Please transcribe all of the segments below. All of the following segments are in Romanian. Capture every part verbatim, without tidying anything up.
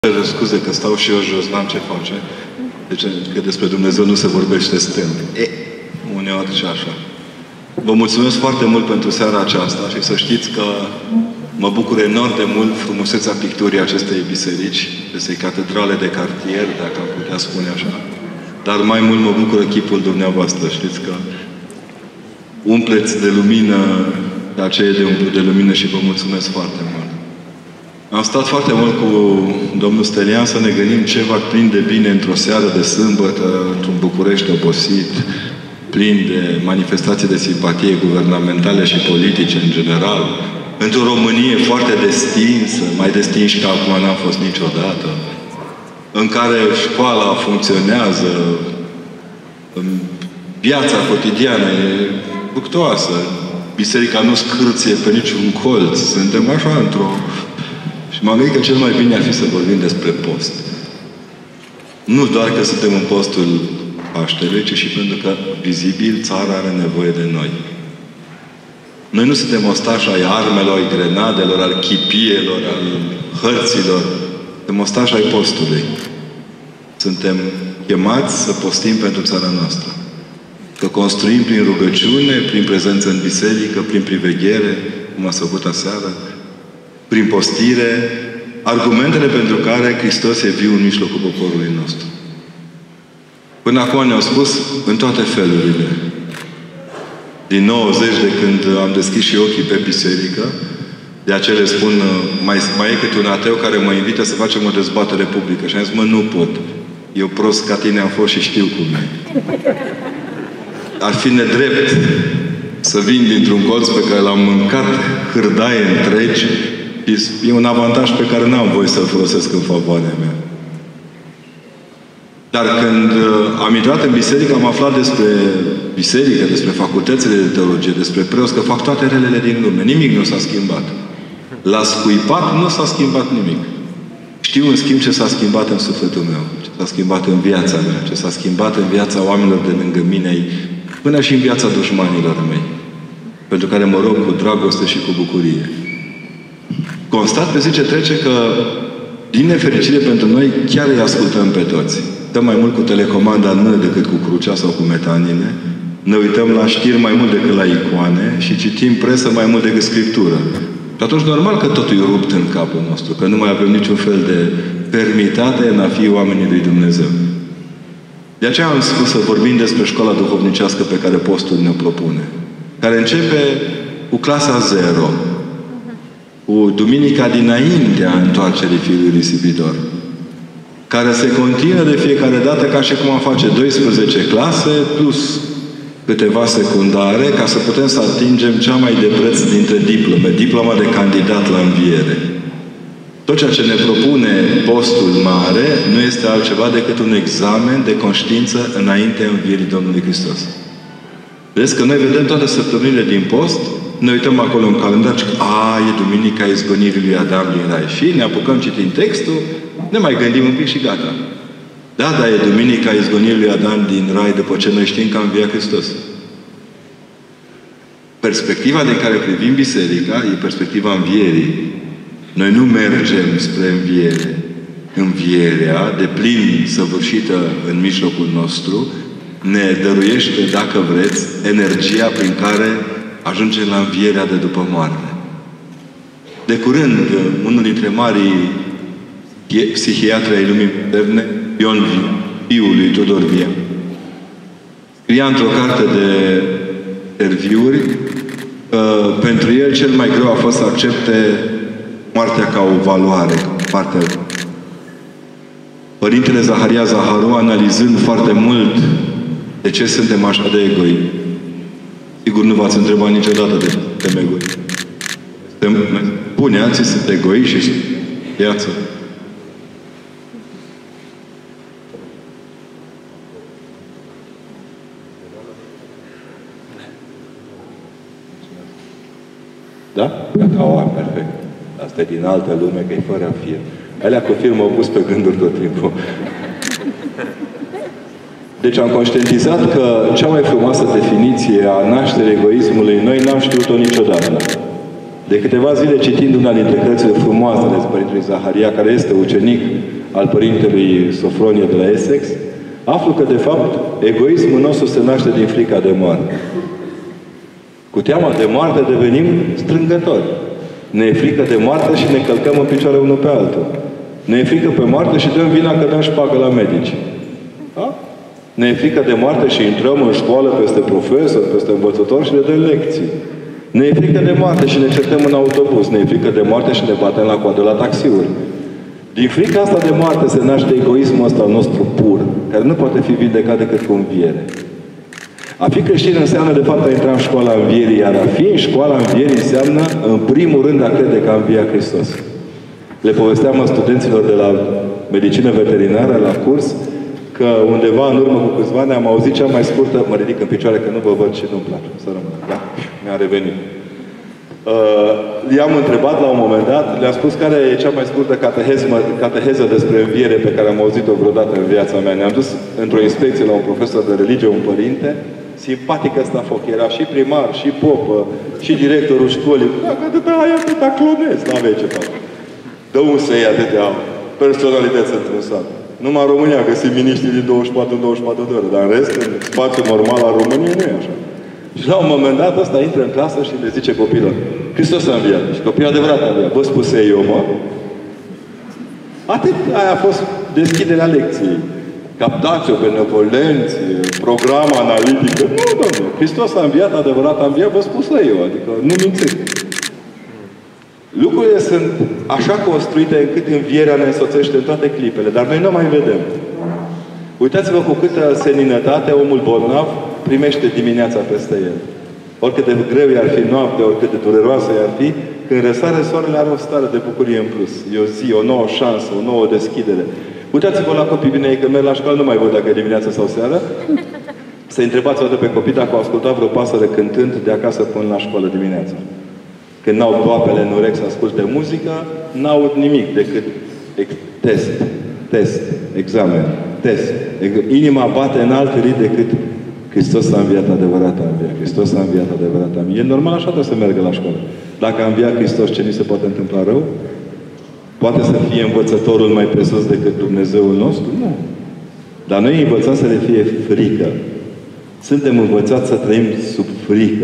Scuze că stau și eu jos, n-am ce face. Deci că despre Dumnezeu nu se vorbește stând. E, uneori și așa. Vă mulțumesc foarte mult pentru seara aceasta și să știți că mă bucur enorm de mult frumusețea picturii acestei biserici, acestei catedrale de cartier, dacă am putea spune așa. Dar mai mult mă bucură chipul dumneavoastră. Știți că umpleți de lumină pe aceea de umplu de lumină și vă mulțumesc foarte mult. Am stat foarte mult cu domnul Stelian să ne gândim ce va prinde bine într-o seară de sâmbătă, într-un București obosit, plin de manifestații de simpatie guvernamentale și politice în general, într-o Românie foarte destinsă, mai destinși ca acum n-am fost niciodată, în care școala funcționează, viața cotidiană e fructuoasă, biserica nu scârție pe niciun colț, suntem așa într-o... Și m-am gândit că cel mai bine ar fi să vorbim despre post. Nu doar că suntem în postul Paștelui, ci și pentru că, vizibil, țara are nevoie de noi. Noi nu suntem ostași ai armelor, ai grenadelor, al chipielor, al hărților. Suntem ostași ai postului. Suntem chemați să postim pentru țara noastră. Că construim prin rugăciune, prin prezență în biserică, prin priveghere, cum a făcut aseară, prin postire, argumentele pentru care Hristos e viu în mijlocul poporului nostru. Până acum ne-au spus în toate felurile. Din nouăzeci, de când am deschis și ochii pe biserică, de aceea le spun, mai, mai e câte un ateu care mă invită să facem o dezbatere publică. Și am zis, mă, nu pot. Eu prost ca tine am fost și știu cum e. Ar fi nedrept să vin dintr-un colț pe care l-am mâncat hârdaie întregi. E un avantaj pe care n-am voie să-l folosesc în favoarea mea. Dar când am intrat în biserică, am aflat despre biserică, despre facultățile de teologie, despre preoți, că fac toate relele din lume. Nimic nu s-a schimbat. La scuipat nu s-a schimbat nimic. Știu, în schimb, ce s-a schimbat în sufletul meu, ce s-a schimbat în viața mea, ce s-a schimbat în viața oamenilor de lângă mine, până și în viața dușmanilor mei, pentru care mă rog cu dragoste și cu bucurie. Constat pe zi ce trece că, din nefericire pentru noi, chiar îi ascultăm pe toți. Dăm mai mult cu telecomanda în mână decât cu crucea sau cu metanile. Ne uităm la știri mai mult decât la icoane și citim presă mai mult decât scriptură. Și atunci, normal că totul e rupt în capul nostru, că nu mai avem niciun fel de fermitate în a fi oamenii lui Dumnezeu. De aceea am spus să vorbim despre școala duhovnicească pe care postul ne propune. Care începe cu clasa zero. Cu duminica dinaintea întoarcerii Fiului Risipitor, care se continuă de fiecare dată ca și cum am face doisprezece clase plus câteva secundare ca să putem să atingem cea mai de preț dintre diplome, diploma de candidat la înviere. Tot ceea ce ne propune postul mare nu este altceva decât un examen de conștiință înaintea învierii Domnului Hristos. Vedeți că noi vedem toate săptămânile din post, ne uităm acolo în calendar și a, e Duminica Izgonirii lui Adam din Rai. Și ne apucăm citind textul, ne mai gândim un pic și gata. Da, dar e Duminica Izgonirii lui Adam din Rai după ce noi știm că a înviat Hristos. Perspectiva din care privim biserica e perspectiva învierii. Noi nu mergem spre înviere. Învierea, de plin săvârșită în mijlocul nostru, ne dăruiește, dacă vreți, energia prin care ajungem la învierea de după moarte. De curând, unul dintre marii psihiatri ai lumii moderne, Ion Viu, fiul lui Tudor Viu, scria într-o carte de interviuri că pentru el cel mai greu a fost să accepte moartea ca o valoare, ca partea. Părintele Zaharia Zaharu, analizând foarte mult de ce suntem așa de egoi, sigur, nu v-ați întrebat niciodată de suntem egoi. Suntem bune, alții sunt egoi și viață. Da? Gata, o am, perfect. Asta e din altă lume, că e fără fir. Alea cu fir m-au pus pe gânduri tot timpul. Deci am conștientizat că cea mai frumoasă definiție a nașterii egoismului noi n-am știut-o niciodată. De câteva zile, citind una dintre cărțile frumoase ale Părintelui Zaharia, care este ucenic al Părintelui Sofronie de la Essex, aflu că, de fapt, egoismul nostru se naște din frica de moarte. Cu teama de moarte devenim strângători. Ne e frică de moarte și ne călcăm în picioare unul pe altul. Ne e frică pe moarte și dăm vina că dăm șpagă la medici. Da? Ne e frică de moarte și intrăm în școală peste profesori, peste învățători și le dăm lecții. Ne e frică de moarte și ne certăm în autobuz. Ne e frică de moarte și ne batem la coadă la taxiuri. Din frica asta de moarte se naște egoismul ăsta al nostru pur, care nu poate fi vindecat decât cu înviere. A fi creștin înseamnă, de fapt, a intra în școala învierii, iar a fi în școala învierii înseamnă, în primul rând, a crede că a înviat Hristos. Le povesteam studenților de la medicină veterinară, la curs, că undeva în urmă cu câțiva ani am auzit cea mai scurtă, mă ridic în picioare că nu vă văd și nu-mi place, să rămân. Da, mi-a revenit. Uh, i-am întrebat la un moment dat, le-am spus care e cea mai scurtă cateheză, cateheză despre înviere pe care am auzit-o vreodată în viața mea. Ne-am dus într-o inspecție la un profesor de religie, un părinte, simpatic ăsta foc, era și primar, și popă, și directorul școlii. Dacă atâta ai, atâta clonezi, n-avei ce fac. Dă un să-i atâtea personalități într-un sat. Numai în România găsim miniștri din douăzeci și patru în douăzeci și patru de ore, dar în rest, în spațiul normal al României, nu e așa. Și la un moment dat ăsta intră în clasă și le zice copilor: Hristos a înviat. Și copilul adevărat a înviat. Vă spuse eu, mă? Atât. Aia a fost deschiderea lecției. Captați-o, benevolenți, program analitică. Nu, domnule. Hristos a înviat, adevărat a înviat, vă spuse eu. Adică nu mințiți. Lucrurile sunt așa construite încât învierea ne însoțește în toate clipele. Dar noi nu mai vedem. Uitați-vă cu câtă seninătate omul bolnav primește dimineața peste el. Oricât de greu i-ar fi noaptea, oricât de dureroasă i-ar fi, când răsare soarele are o stare de bucurie în plus. E o zi, o nouă șansă, o nouă deschidere. Uitați-vă la copii bine, că merg la școală, nu mai văd dacă e dimineața sau seara. Să întrebați o dată pe copii dacă au ascultat vreo pasăre cântând de acasă până la școală dimineața. Când n-au toapele în urechi să asculte muzică, n-aud nimic decât test, test, examen, test. Inima bate în alt rit decât Hristos a înviat, adevărat a înviat. Hristos a înviat, adevărat a înviat. E normal, așa trebuie să meargă la școală. Dacă a înviat Hristos, ce ni se poate întâmpla rău? Poate să fie învățătorul mai presus decât Dumnezeul nostru? Nu. Dar noi învățăm să le fie frică. Suntem învățați să trăim sub frică.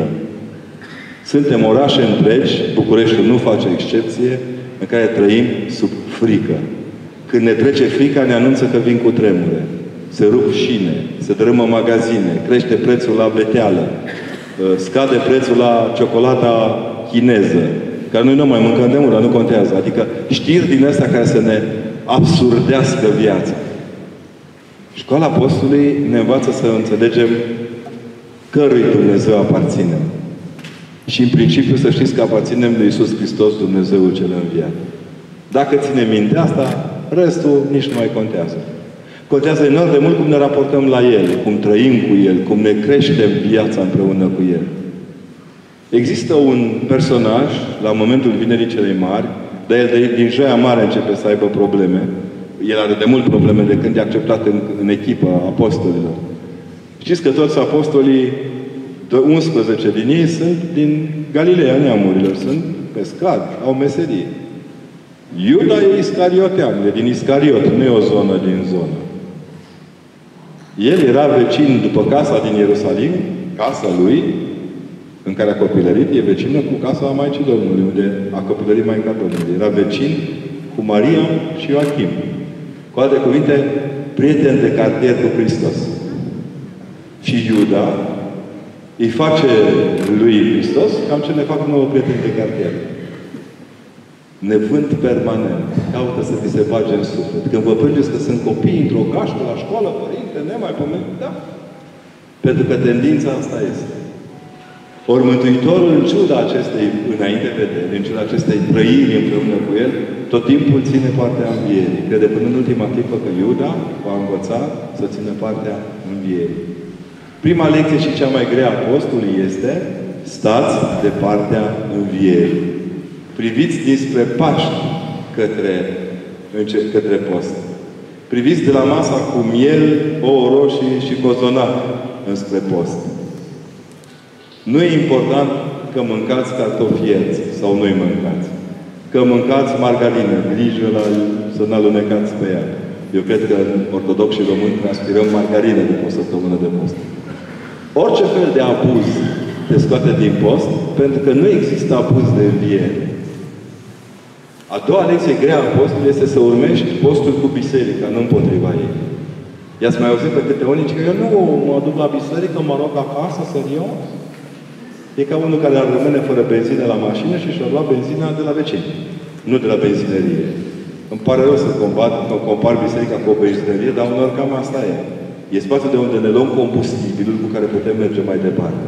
Suntem orașe întregi, Bucureștiul nu face excepție, în care trăim sub frică. Când ne trece frica, ne anunță că vin cu tremure. Se rup șine, se dărâmă magazine, crește prețul la beteală, scade prețul la ciocolata chineză, care noi nu mai mâncăm de mult, dar nu contează. Adică știri din astea care să ne absurdească viața. Școala Apostolului ne învață să înțelegem cărui Dumnezeu aparține. Și în principiu să știți că aparținem lui Iisus Hristos, Dumnezeul cel înviat. Dacă ținem minte asta, restul nici nu mai contează. Contează enorm de mult cum ne raportăm la El, cum trăim cu El, cum ne creștem viața împreună cu El. Există un personaj, la momentul Vinerii Celei Mari, dar el de, din Joia Mare începe să aibă probleme. El are de mult probleme de când e acceptat în, în echipă apostolilor. Știți că toți apostolii, unsprezece din ei, sunt din Galileea neamurilor. Sunt pescari, au meserie. Iuda e iscariotean, e din Iscariot, nu e o zonă din zonă. El era vecin după casa din Ierusalim, casa lui, în care a copilărit, e vecină cu casa Maicii Domnului, unde a copilărit Maica Domnului. Era vecin cu Maria și Ioachim. Cu alte cuvinte, prieten de cartier cu Hristos. Și Iuda îi face lui Hristos cam ce ne fac nouă prieteni de cartier. Ne vând permanent. Caută să vi se bage în suflet. Când vă plângeți că sunt copii într-o gașcă la școală, părinte, nemai pomenit, da? Pentru că tendința asta este. Ori Mântuitorul, în ciuda acestei înainte vedere, în ciuda acestei trăiri împreună cu El, tot timpul ține partea învierii. Crede până în ultima clipă că Iuda va învăța să țină partea învierii. Prima lecție și cea mai grea a postului este: stați de partea învierii. Priviți dinspre Paști către, către post. Priviți de la masa cu miel, ouă roșii și cozonac înspre post. Nu e important că că mâncați cartofi ierți sau nu-i mâncați. Că mâncați margarină, grijă la să nu alunecați pe ea. Eu cred că în ortodoxi români transpirăm margarină după o săptămână de post. Orice fel de abuz te scoate din post, pentru că nu există abuz de înviere. A doua lecție grea a postului este să urmești postul cu biserica, nu împotriva ei. I-ați mai auzit pe câte unii că eu nu mă duc la biserică, mă rog acasă, serios? E ca unul care ar rămâne fără benzină la mașină și și-ar lua benzina de la vecini. Nu de la benzinărie. Îmi pare rău să combat, compar biserica cu o benzinărie, dar unor cam asta e. E spațiul de unde ne luăm combustibilul cu care putem merge mai departe.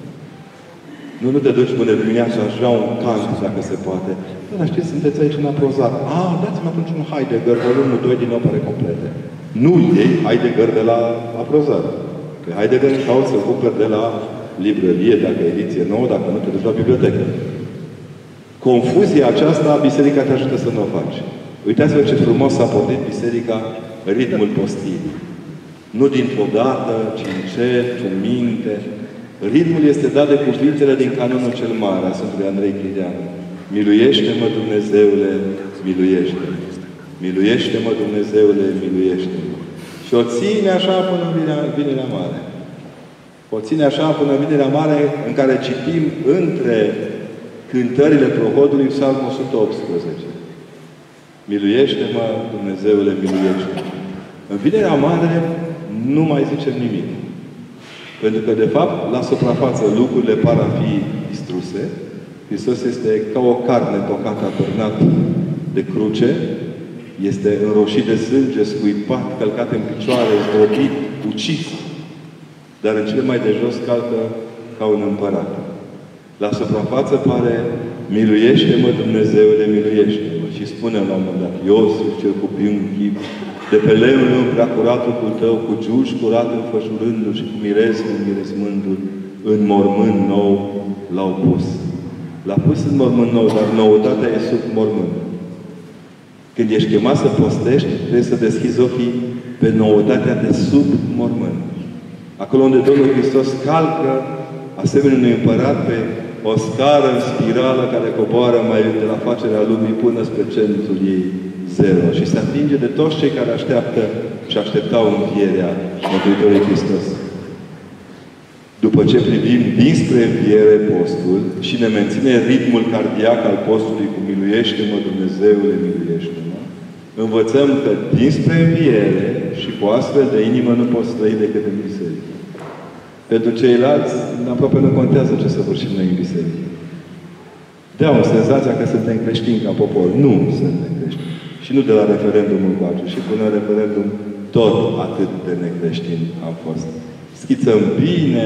Nu, nu te duci până dimineața și aș vrea un cant, dacă se poate. Dar știți, sunteți aici în Aprozat. Ah, dați-mi atunci un Heidegger, volumul doi din opere complete. Nu iei Heidegger de la Aprozat. Că Heidegger cauți să cumperi de la librărie, dacă e ediție nouă, dacă nu te duci la bibliotecă. Confuzia aceasta, biserica te ajută să nu o faci. Uitați-vă ce frumos s-a pornit biserica ritmul postit. Nu dintr-o dată, ci încet, cu minte. Ritmul este dat de cuvintele din canonul cel mare a Sfântului Andrei Chirianu. Miluiește-mă, Dumnezeule, miluiește-mă. Miluiește-mă, Dumnezeule, miluiește-mă. Și o ține așa până în Vinerea Mare. O ține așa până în Vinerea Mare, în care citim între cântările prohodului Psalmul o sută optsprezece. Miluiește-mă, Dumnezeule, miluiește-mă. În Vinerea Mare nu mai zicem nimic. Pentru că, de fapt, la suprafață lucrurile par a fi distruse. Hristos este ca o carne tocată, atârnat de cruce, este înroșit de sânge, scuipat, călcat în picioare, zdrobit, ucis. Dar în cele mai de jos calcă ca un împărat. La suprafață pare, miluiește-mă, Dumnezeule, miluiește-mă. Și spune la un moment dat, Iosif, cel cu primul chip, de pe lemnul prea curatul tău, cu giuși curat înfășurându-l și cu miresmul, miresmându-l, în mormânt nou l-au pus. L-a pus în mormânt nou, dar noutatea e sub mormânt. Când ești chemat să postești, trebuie să deschizi ochii pe noutatea de sub mormânt. Acolo unde Domnul Hristos calcă, asemenea unui împărat, pe o scară în spirală care coboară mai de la facerea lumii până spre centrul ei zero. Și se atinge de toți cei care așteaptă și așteptau învierea Mântuitorului Hristos. După ce privim dinspre înviere postul și ne menține ritmul cardiac al postului cu miluiește-mă, Dumnezeule, miluiește-mă, învățăm că dinspre înviere și cu astfel de inimă nu poți trăi decât în biserică. Pentru ceilalți, aproape nu contează ce săvârșim noi în biserică. Deau senzația că suntem creștini ca popor. Nu suntem creștini. Și nu de la referendum încoace. Și până la referendum tot atât de necreștini am fost. Schițăm bine,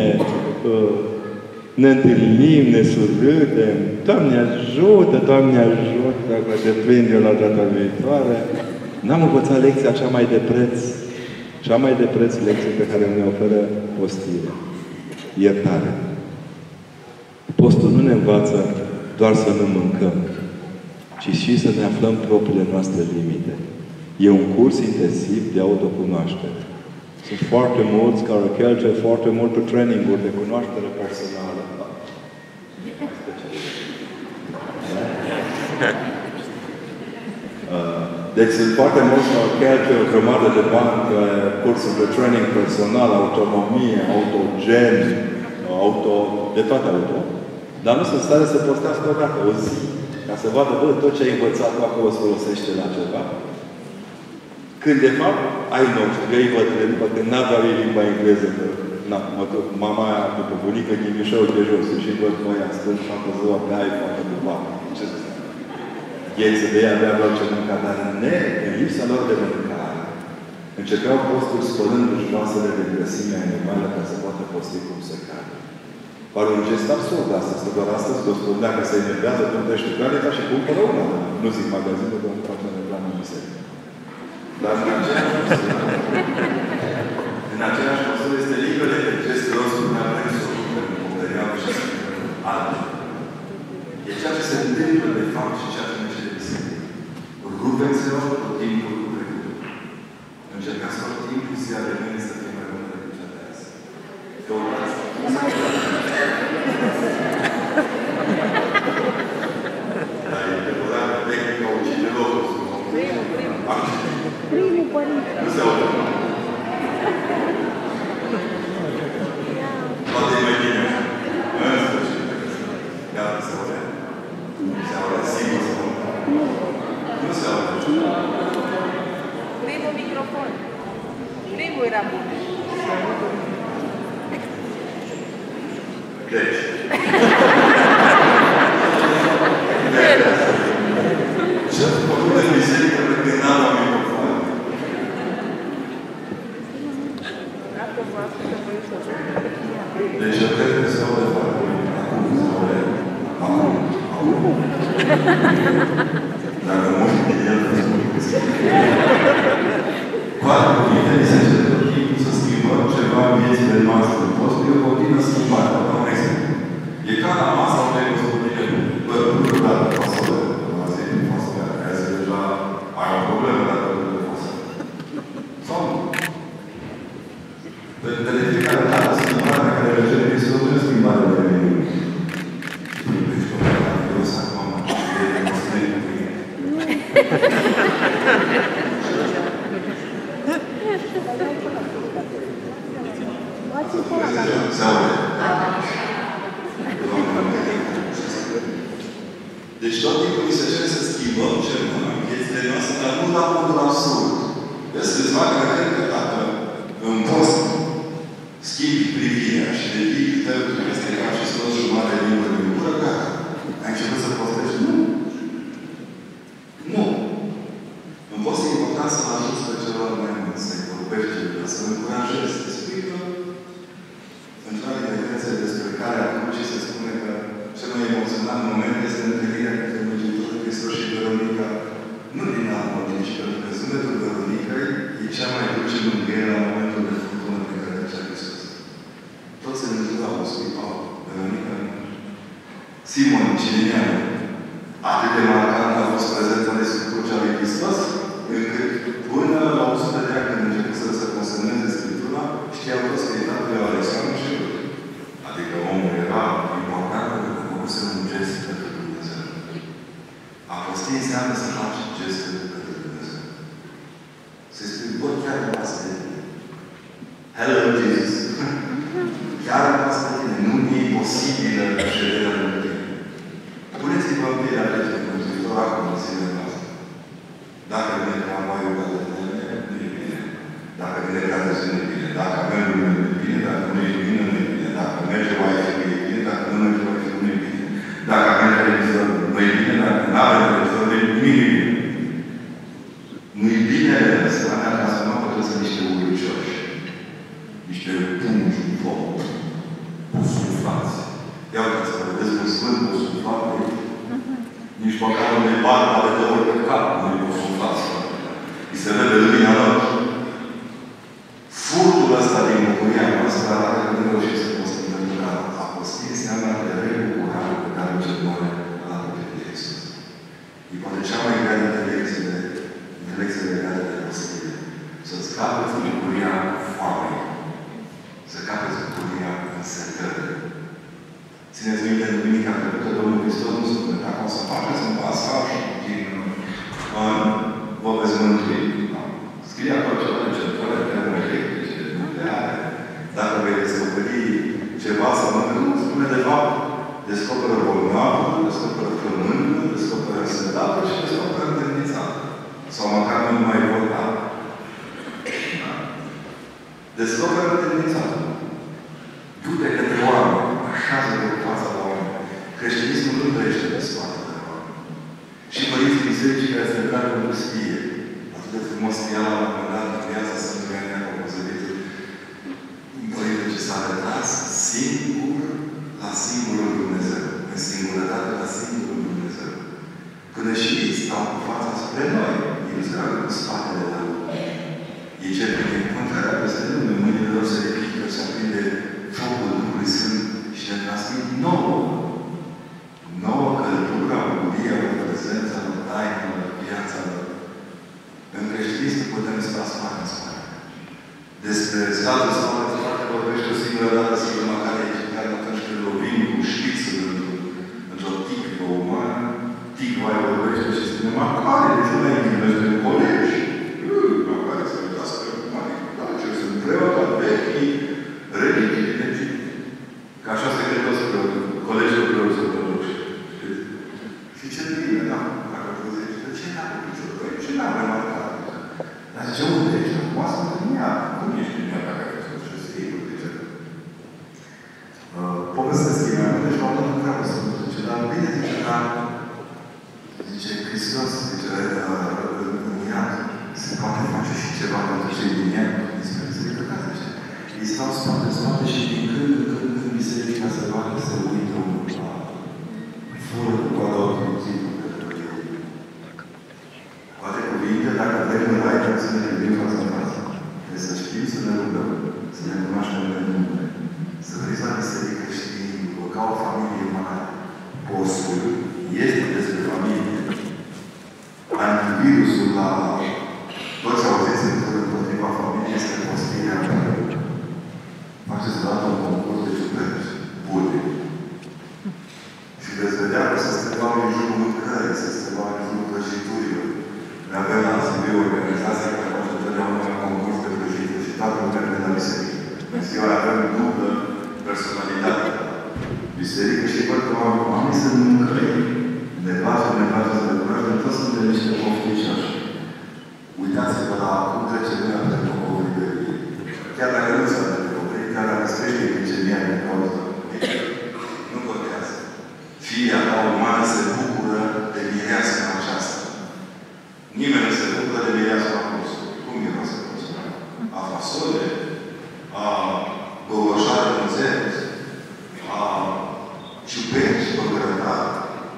ne întâlnim, ne surâdem. Doamne ajută, Doamne ajută, dacă te prinde la data viitoare. N-am învățat lecția cea mai de preț, cea mai de preț lecție pe care ne oferă postirea. Iertare. Postul nu ne învață doar să nu mâncăm, ci și să ne aflăm propriile noastre limite. E un curs intensiv de autocunoaștere. Sunt foarte mulți care cheltuie foarte multe training-uri de cunoaștere personală. Deci sunt foarte mulți care cheltuie o grămadă de bani pe cursuri de training personal, autonomie, autogen, auto, de toate auto. Dar nu sunt stare să postească o dată, o zi, ca să vadă, bă, tot ce ai învățat acolo se folosește la ceva. Când, de fapt, ai noștri, că ei bătrâni, după când n-aveau ei limba engleză, că na, mă, mama aia, după bunică, ghimișau de jos, și văd măia stând toată ziua pe iPhone, pe bani. Ce să zic? Ei să de ea avea doar ce mânca, dar ne, în lipsa lor de mâncare, încercau postul spălându-și vasele de grăsime animală ca să poată posti cum se cade. Pare un gest absurd astăzi, că doar astăzi gospodul dacă se enervează, plătește planeta și cumpără una. Nu zic magazinul, doar îmi face reclamă în biserică. Dar în același măsură, în același măsură este liber de gestul nostru în avem să o cumpără în o perioadă și să altfel. E ceea ce se întâmplă de fapt și ceea ce ne cere biserică. Rupeți-vă tot timpul cu trecutul. Încercați tot timpul ziua de mâine să fie mai bună decât cea de azi. Căutați. Nu se aude. Poate e mai bine. În sfârșit. Gata, se aude. Se aude, sigur se aude. Nu se aude. Primul microfon. Primul era bun. Deci. Ce-a făcut în biserică pentru că n-am la microfon? Deci eu cred că se aude foarte bine. Acum se aude. Acum. Acum. Dacă mă uit de el, să spun că se Cu alte cuvinte, mi se cere tot timpul să schimbăm ceva în viețile noastre. Poți fi o continuă schimbare. Vă dau un exemplu. E ca la masa unde ai văzut bine. Bă, nu dată fasole. Asta e din fasole. Care se deja ai o problemă dacă nu de fasole. Sau nu? De fiecare dată schimbarea pe care le cere este o bună schimbare de mine. Deci, cum e la eu să acum e de măsări cu mine. Se aude. Deci tot timpul ni se cere să schimbăm ceva în viețile noastre, dar nu la modul absurd. Vezi câțiva care cred că dacă în post schimbi privirea și devii tău este ca și scoți jumătate de limbă din gură, gata. Ai început să postești? Nu. Nu. În post e important să-l ajuți pe celălalt mai mult, să-i vorbești, să-l încurajezi, să spui că într-o evidență despre care acum ce se spune că cel mai emoționant moment este întâlnirea dintre Mântuitorul Hristos și Veronica. Nu din alt motiv, ci pentru că zâmbetul Veronicăi e cea mai dulce mângâiere la momentul de furtună pe care trecea Hristos. Toți se întâlnau cu Sfânt Paul. Veronica nu. Simon Cilineanu. Atât de marcant a fost prezența de sub crucea lui Hristos, încât până la o sută de ani când început să se consemneze Scriptura, știau toți că e tatăl lui Alexandru și lui. Adică omul era important pentru că făcuse un gest pentru Dumnezeu. Apostie înseamnă să faci gest pentru Dumnezeu. Se spune, bă, chiar nu pasă de tine. Hello, Jesus. Chiar nu pasă de tine. Nu e posibilă șederea în tine. Puneți-vă în pielea legii de Mântuitor acum în zilele noastre. Dacă vine ca mai rugat de tine, nu e bine. Dacă vine ca de zi, nu e bine. Dacă merg, nu e bine. Dacă nu e bine, nu e bine. Dacă merge mai fi, nu e bine. Dacă nu merge mai fi, nu e bine. Dacă avem televizor, nu e bine. Dacă nu avem televizor, nu e bine. Nu e bine să avea ca să nu apătăți niște uricioși. Niște pungi în foc. Pusuflați. Ia uite să vedeți un sfânt pusuflat. Nici măcar unei barba de două ori pe cap nu e pusuflați. Îi se vede lumina lor. Furtul ăsta din bucuria noastră arată că nu reușim să postim, pentru că apostie înseamnă de rebucurare pe care o ce moare la de Iisus. E poate cea mai grea dintre lecțiile, dintre lecțiile legate de apostie. Să-ți capeți bucuria foamei. Să capeți bucuria însetării. Țineți minte în duminica trecută, Domnul Hristos nu spune, dacă o să faceți un pasaj din an, vă veți mântui. Scrie acolo ceva de centrale termo electrice, nucleare. Dacă vei descoperi ceva sau nu, spune de fapt, descoperă bolnavă, descoperă flămândă, descoperă însetată și descoperă întemnițată. Sau măcar nu mai bolnavă. Descoperă întemnițată. Du-te către oameni, așează-te în fața la oameni. Creștinismul nu trăiește pe spate de oameni. Și părinții bisericii care se întreabă în pustie, atât de frumos scria la un moment dat în viața Sfântului Ioan Iacov Cozăviță, un părinte ce s-a retras singur la singurul Dumnezeu. În singurătate la singurul Dumnezeu. Până și ei stau cu fața spre noi. Ei nu se roagă cu spatele la lume. Ei cer prin încontrarea peste lume. Mâinile lor se ridică, se aprinde focul Duhului Sfânt și ne transmit nouă. Nouă căldură, bucuria, prezența, taina, viața lor. În creștinism putem sta spate în spate. Despre statul spate în spate vorbește o singură dată, sigur, măcar egiptean, atunci când lovim cu șpițul într-o ticvă umană, ticva îi vorbește și spune, măcar, de ce nu ai ghimește în colegi? Măcar să Dar zice, unde ești? Acum asta mă gândea. Cum ești în ea dacă ai fost și sigur, zice. Povestesc ei mai mult, deci m-am dat întreabă să mă zice, dar bine, zice, dar zice, Hristos, zice, în iad, se poate face și ceva pentru cei din iad, despre biserică, zice. Ei stau spate, spate și din când în când, când biserica se bate, se uită unul la fură cu coada ochiului pentru el. Poate cuvinte, dacă vrem în rai, trebuie să ne iubim față în față. Trebuie să știm să ne rugăm, să ne cunoaștem în nume. Să veniți la biserică știind-vă ca o familie mare. Postul este despre familie. Antivirusul la toți auziți împotriva familiei este postirea care faceți odată un concurs de ciuperci bune. Și veți vedea că se strâmbau în jurul mâncării, se strâmbau în jurul prăjiturilor. Ne avem la Sibiu organizația care face întotdeauna un concurs de prăjituri și toată lumea vine la biserică. În ziua avem dublă personalitate. Biserică și văd că oamenii sunt mâncări. Ne place, ne place să ne cunoaștem, toți suntem niște poftișași. Uitați-vă la cum trece lumea pentru copilărie. Chiar dacă nu se de copilărie, chiar dacă crește glicemia din cauza, nu contează. Fiia ta umană se bucură de mireasma aceasta. Nimeni nu se bucură de mireasma apostolului. Cum mireasma apostolului? A fasole? A gogoșare în zet? A ciuperci păgărătate?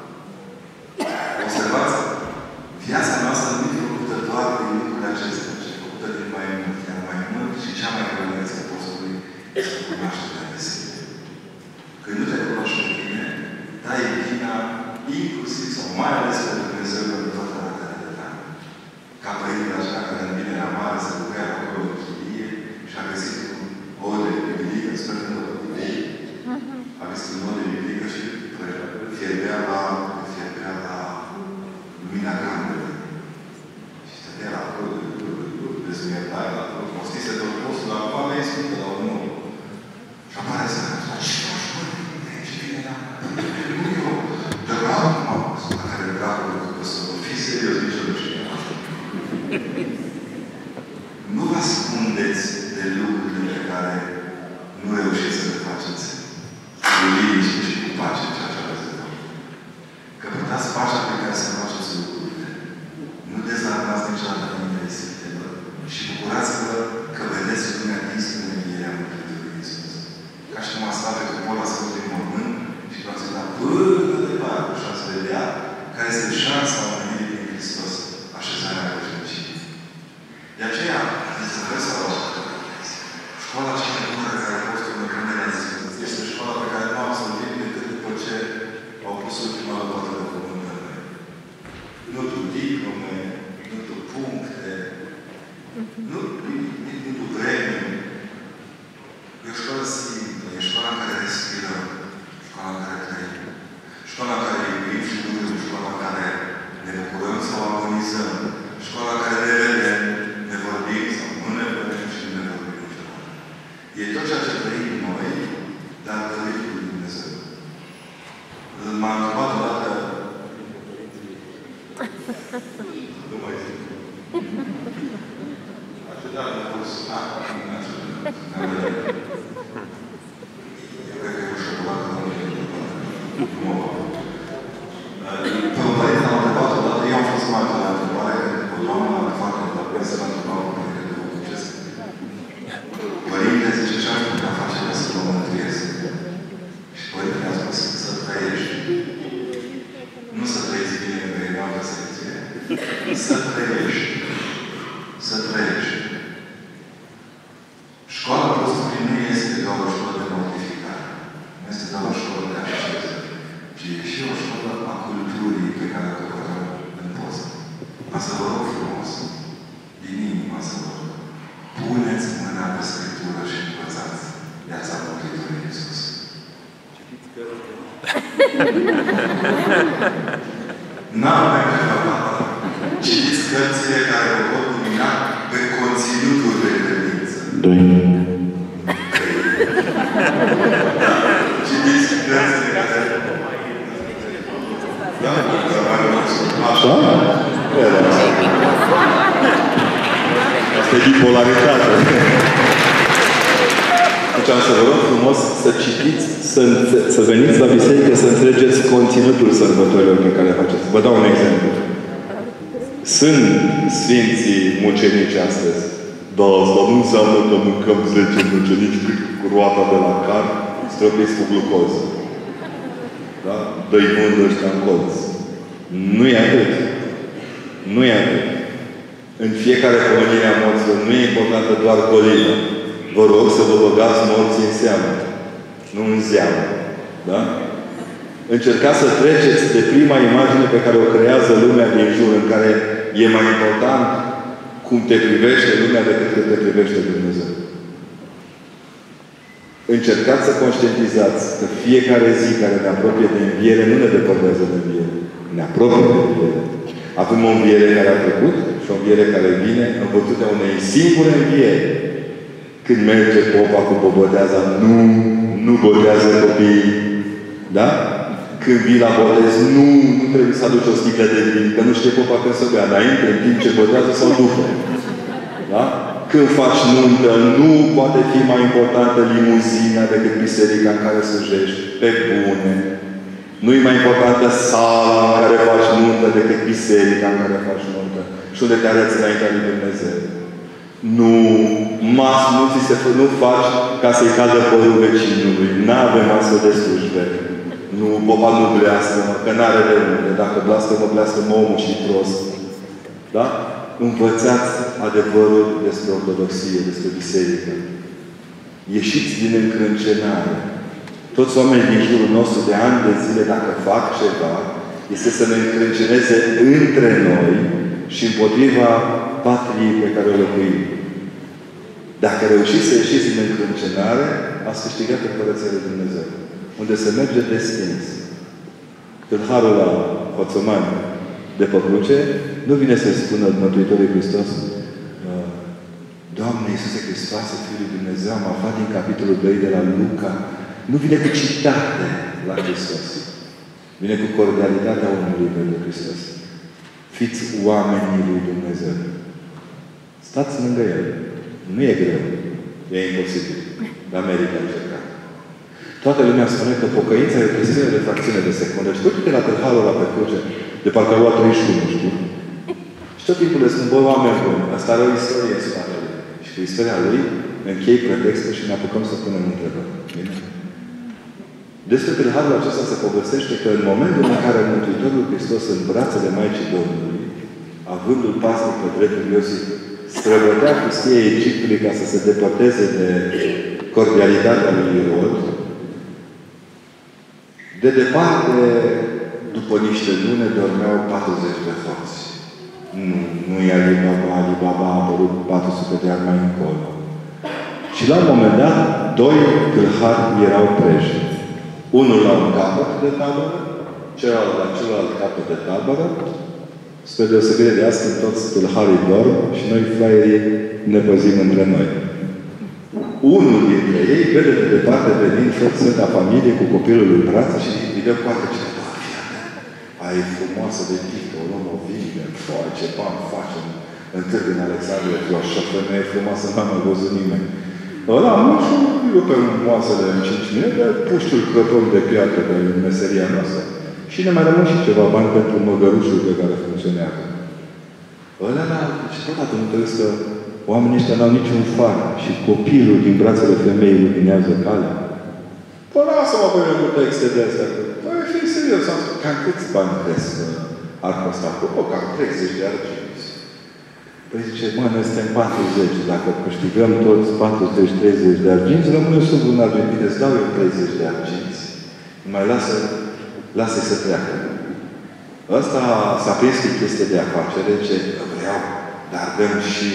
Observați? Viața noastră nu e făcută doar din lucrurile acestea, ci e făcută din mai mult, iar mai mult și cea mai grămăreță a apostolului este cunoașterea de sine. Când nu te cunoști pe tine, dai vina inclusiv sau mai ales pe Dumnezeu pentru toată ratele de tine. Ca părintele așa care în Vinerea Mare se ducea acolo în chilie și a găsit un ou de biblică, sper că nu a găsit un ou de biblică și fierbea la, fierbea la lumina camerei. Și stătea la acolo, dezmiertai la acolo, postise tot postul, dar acum mea explică la un om. Și apare să ne și faci, bă, ce vine la nu eu, dar la acum, la care vreau să fii serios, nici nu știu. Nu vă ascundeți de lucrurile pe care nu reușiți să le faceți cu liniște și cu pace în ceea ce aveți de fapt. Căpătați pacea pe care să faceți lucrurile. Nu dezarmați niciodată inimile sfintelor și bucurați-vă că vedeți lumea dinsă în învierea Mântuitorului Iisus. Ca și cum ați stat pe cupola Sfântului Mormânt și v-ați uitat până departe și ați vedea care este șansa omenirii din Hristos, așezarea veșnicii. De aceea, să vreți să vă școala cea mai bună care a fost în Rămânia este școala pe care nu am absolvit decât după ce au pus ultima lăpată de pământ pe noi. Nu tu diplome, nu tu puncte, nu, nu tu vreme. E o școală simplă, e școala în care respirăm, școala în care trăim, școala în care iubim și urâm, școala în care ne bucurăm sau agonizăm, școala în care ne vedem, ne vorbim sau nu ne vedem și nu ne vorbim niciodată. E tot ceea ce trăim noi, dar trăim cu Dumnezeu. M-a întrebat odată nu mai zic. Atâta a fost a, nu a eu cred că e o șocolată la mine. Nu mă fac. Pe un părinte am întrebat odată, eu am fost mai de la întrebare, că o doamnă la facă la presă la întrebare cu părinte de Duhul. Părinte zice ce aș putea face ca să mă mântuiesc. Și părintele a spus să trăiești. Nu să trăiești bine că e altă secție. Să trăiești. Să trăiești. Școala apostolului nu este doar o școală de mortificare. Nu este doar o școală de asceză. Ci e și o școală a culturii pe care o căpătăm în post. A să vă rog frumos, din inima să vă rog, puneți mâna pe Scriptură și învățați viața Mântuitorului Iisus. N-avem de fapt. Citiți cărțile care vă pot lumina pe conținutul de credință. Doi. Citiți cărțile care... Da? Așa? Asta e bipolaritate. Deci am să vă rog frumos să citiți, să, să veniți la biserică, să înțelegeți conținutul sărbătorilor pe care le faceți. Vă dau un exemplu. Sunt Sfinții Mucenici astăzi. Dar asta nu înseamnă că mâncăm zece mucenici cu roata de la car, stropiți cu glucoză. Da? Dă-i vândă ăștia în colț. Nu e atât. Nu e atât. În fiecare comunie a morților nu e importantă doar colina. Vă rog să vă băgați morții în seamă. Nu în zeamă. Da? Încercați să treceți de prima imagine pe care o creează lumea din jur, în care e mai important cum te privește lumea decât cum te privește Dumnezeu. Încercați să conștientizați că fiecare zi care ne apropie de înviere nu ne depărtează de înviere. Ne apropie de înviere. Avem o înviere care a trecut și o înviere care vine în virtutea unei singure înviere. Când merge popa cu boboteaza, nu, nu botează copiii. Da? Când vii la botez, nu, nu trebuie să aduci o sticlă de vin, că nu știe popa când să bea înainte, în timp ce botează sau după. Da? Când faci nuntă, nu poate fi mai importantă limuzina decât biserica în care slujești. Pe bune. Nu e mai importantă sala în care faci nuntă decât biserica în care faci nuntă. Și unde te arăți înaintea lui Dumnezeu. Nu, mas nu ți se nu faci ca să-i cadă părul vecinului. N-avem astfel de slujbe. Nu, popa nu bleastă-mă, că n-are de unde. Dacă bleastă-mă, bleastă-mă omul și prost. Da? Învățați adevărul despre ortodoxie, despre biserică. Ieșiți din încrâncenare. Toți oamenii din jurul nostru de ani de zile, dacă fac ceva, este să ne încrânceneze între noi și împotriva patriei pe care o locuim. Dacă reușiți să ieșiți din încrâncenare, ați câștigat Împărăția lui Dumnezeu. Unde se merge destins. Tâlharul la Hoțomani de pe cruce, nu vine să-i spună Mântuitorul Hristos, Doamne Iisuse Hristoase, Fiul lui Dumnezeu, am aflat din capitolul doi de la Luca, nu vine cu citate la Hristos. Vine cu cordialitatea omului pentru Hristos. Fiți oamenii lui Dumnezeu. Stați lângă El. Nu e greu. E imposibil. Dar merită încercat. Toată lumea spune că pocăința e o chestiune de fracțiune de secundă. Și uite la tâlharul ăla pe cruce, de parcă a luat treizeci și unu, știi? Și tot timpul le spun, bă, oameni buni, asta are o istorie în spatele lui. Și cu istoria lui închei pretextul și ne apucăm să punem întrebări. Bine? Despre tâlharul acesta se povestește că în momentul în care Mântuitorul Hristos în brațele Maicii Domnului, avându-l pasnic pe dreptul Iosif, străbătea pustia Egiptului ca să se depărteze de cordialitatea lui Irod, de departe, după niște lune, dormeau patruzeci de hoți. Nu, nu e Alibaba, Alibaba a apărut patru sute de ani mai încolo. Și la un moment dat, doi tâlhari erau preși. Unul la un capăt de tabără, celălalt la celălalt capăt de tabără. Spre deosebire de asta, toți tâlharii dorm și noi, fraierii, ne păzim între noi. Unul dintre ei vede de departe venind Sfânta Familie cu copilul în brață și îi dă poate ce aia e frumoasă de tică, o luăm, o vinde, foaie, ce bani facem în târg din Alexandria, o așa femeie frumoasă, n-am mai văzut nimeni. Ăla, nu știu, eu pe moasele în cinci minute, puștiul crăpăm de piatră de meseria noastră. Și ne mai rămân și ceva bani pentru măgărușul pe care funcționează. Ăla, și tot atunci trebuie să oamenii ăștia n-au niciun far și copilul din brațele femeii luminează calea. Păi lasă-mă pe mine cu texte de astea. Păi, fii serios, am spus, cam câți bani crezi că ar costa? O, cam treizeci de arginți. Păi zice, mă, noi suntem patruzeci. Dacă câștigăm toți patruzeci treizeci de arginți, rămâne sub un argint. Îți dau eu treizeci de arginți. Mai lasă, lasă-i să treacă. Ăsta s-a prins cu chestie de afacere, ce vreau, dar dăm și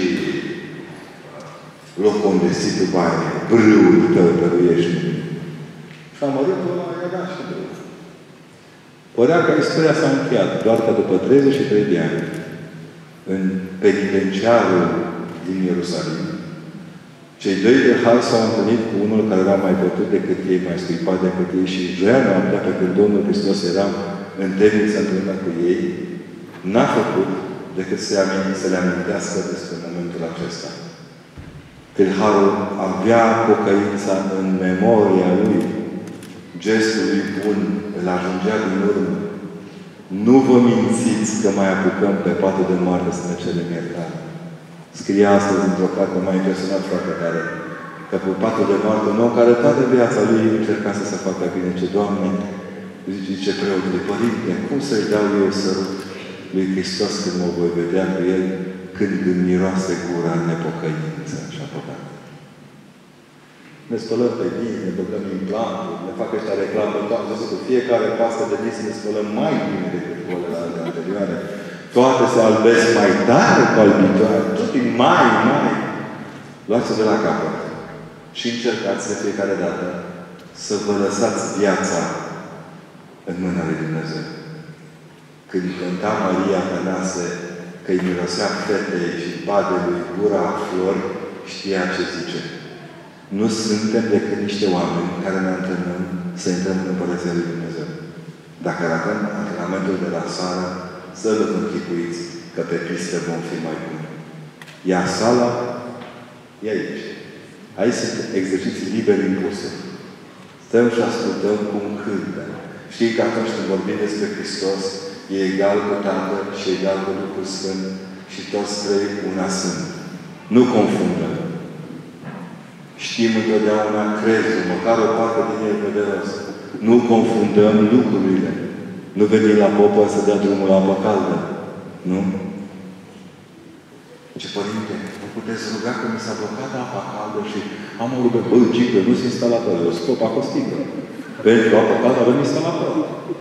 locul unde stii tu bani, brâul tău dăruiești. Și amărâtul ăla i-a dat și brâul. Părea că istoria s-a încheiat, doar că după treizeci și trei de ani, în penitenciarul din Ierusalim, cei doi tâlhari s-au întâlnit cu unul care era mai bătut decât ei, mai scuipat decât ei și joia noaptea, pe când Domnul Hristos era în temniță împreună cu ei, n-a făcut decât să, să le amintească despre momentul acesta. Tâlharul avea pocăința în memoria lui. Gestul lui bun îl ajungea din urmă. Nu vă mințiți că mai apucăm pe patul de moarte să ne cerem iertare. Scria astăzi într-o carte, m-a impresionat foarte tare, că pe patul de moarte, un om care toată viața lui încerca să se facă bine. Ce, Doamne, zice preotul, Părinte, cum să-i dau eu sărut lui Hristos când mă voi vedea cu El, când îmi miroase gura nepocăință și a păcat. Ne spălăm pe dinți, ne băgăm implanturi, ne fac ăștia reclamă, am văzut că fiecare pastă de dinți ne spălăm mai bine decât colele anterioare. Toate se albesc mai tare cu albitoare, toate mai, mai. Luați-o de la capăt și încercați de fiecare dată să vă lăsați viața în mâna lui Dumnezeu. Când cânta Maria Tănase că îi mirosea fetei și padelui gura flori, știa ce zice. Nu suntem decât niște oameni care ne antrenăm să intrăm în Împărăția lui Dumnezeu. Dacă ratăm antrenamentul de la sală, să vă închipuiți că pe pistă vom fi mai buni. Iar sala e aici. Aici sunt exerciții liber impuse. Stăm și ascultăm cum cântă. Știi că atunci când vorbim despre Hristos, e egal cu Tatăl și egal cu Duhul Sfânt și toți trei una sunt. Nu confundăm. Știm întotdeauna crezul, măcar o parte din el pe de rost. Nu confundăm lucrurile. Nu venim la popă să dea drumul la apă caldă. Nu? Ce Părinte, nu puteți ruga că mi s-a blocat apa caldă și am o rugă, bă, gică, nu sunt instalator, eu scop acolo sticlă. Pentru apă caldă avem instalator.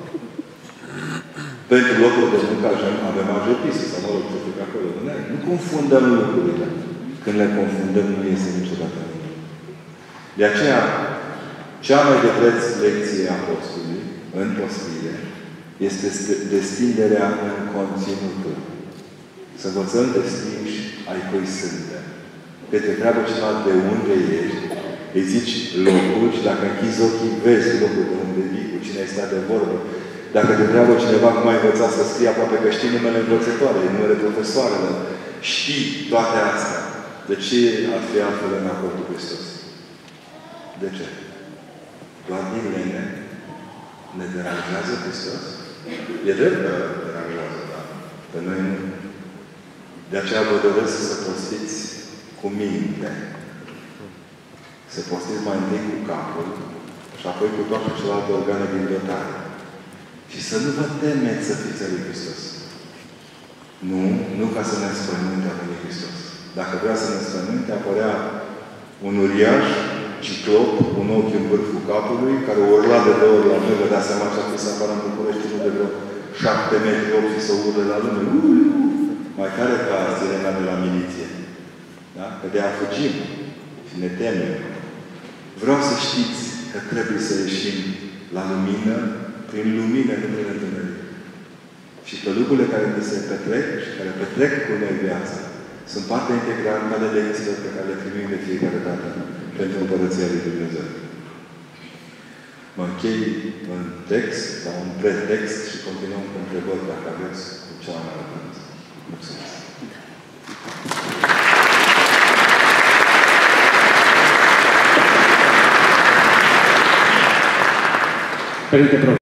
Pentru locul de muncă avem ajepisă, sau mă rog, ce fac acolo. Nu confundăm lucrurile. Când le confundăm, nu iese niciodată. De aceea, cea mai de preț lecție a postului, în postire, este destinderea în conținutul. Să învățăm destinși ai cui suntem. Că te întreabă cineva de unde ești, îi zici locul și dacă închizi ochii, vezi locul de unde vii, cu cine ai stat de vorbă. Dacă te întreabă cineva cum ai învățat să scrie, aproape că știi numele învățătoarei, numele profesoarelor, știi toate astea. De ce ar fi altfel în acord cu Hristos? De ce? Doar din lene ne deranjează Hristos? E drept că deranjează, dar pe noi nu. De aceea vă doresc să postiți cu minte. Să postiți mai întâi cu capul și apoi cu toate celelalte organe din dotare. Și să nu vă temeți să fiți al lui Hristos. Nu, nu ca să ne înspăimânte al lui Hristos. Dacă vrea să ne înspăimânte, apărea un uriaș, ciclop, un ochi în vârful capului, care urla de două ori la noi, vă dați seama ce a fost să apară în București, nu de vreo șapte metri, opt și să urle la lume. Mai care ca sirena de la miliție. Da? Că de-aia fugim și ne temem. Vreau să știți că trebuie să ieșim la lumină, prin lumină, nu prin întuneric. Și că lucrurile care ne se petrec și care petrec cu noi viața sunt parte integrantă ale lecțiilor pe care le primim de fiecare dată pentru Împărăția lui Dumnezeu. Mă închei în text, la un pretext și continuăm cu întrebări dacă aveți cu cea mai răbdătă. Mulțumesc! Părinte